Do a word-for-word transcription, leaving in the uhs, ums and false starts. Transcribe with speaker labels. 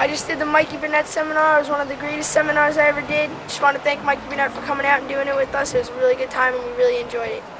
Speaker 1: just did the Mikey Seminar. It was one of the greatest seminars I ever did. Just want to thank Mikey for coming out and doing it with us. It was a really good time and we really enjoyed it.